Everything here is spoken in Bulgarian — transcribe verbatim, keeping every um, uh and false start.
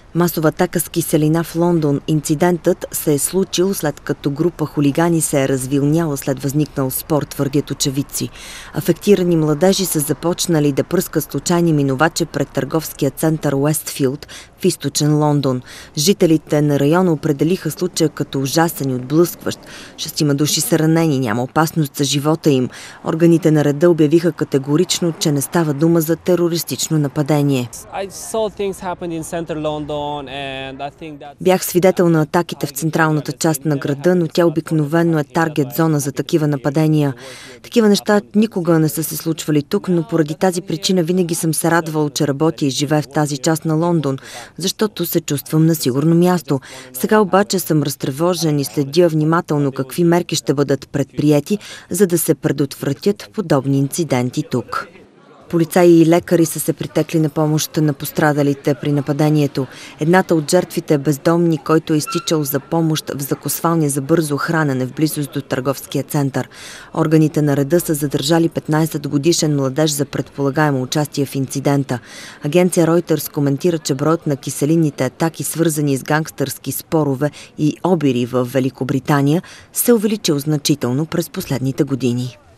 Масова атака с киселина в Лондон. Инцидентът се е случил след като група хулигани се е развилняла след възникнал спор, твърдят очевидци. Афектирани младежи са започнали да пръскат случайни минувачи пред търговския център Уестфилд в източен Лондон. Жителите на района определиха случая като ужасен и отблъскващ. Шестима души са ранени, няма опасност за живота им. Органите на реда обявиха категорично, че не става дума за терористично нападение. Бях свидетел на атаките в централната част на града, но тя обикновено е таргет зона за такива нападения. Такива неща никога не са се случвали тук, но поради тази причина винаги съм се радвал, че работя и живея в тази част на Лондон, защото се чувствам на сигурно място. Сега обаче съм разтревожен и следя внимателно какви мерки ще бъдат предприети, за да се предотвратят подобни инциденти тук. Полицаи и лекари са се притекли на помощ на пострадалите при нападението. Едната от жертвите е бездомник, който е изтичал за помощ в закосвалния за бързо хранене в близост до търговския център. Органите на реда са задържали петнайсетгодишен младеж за предполагаемо участие в инцидента. Агенция Reuters коментира, че броят на киселинните атаки, свързани с гангстърски спорове и обири в Великобритания, се увеличил значително през последните години.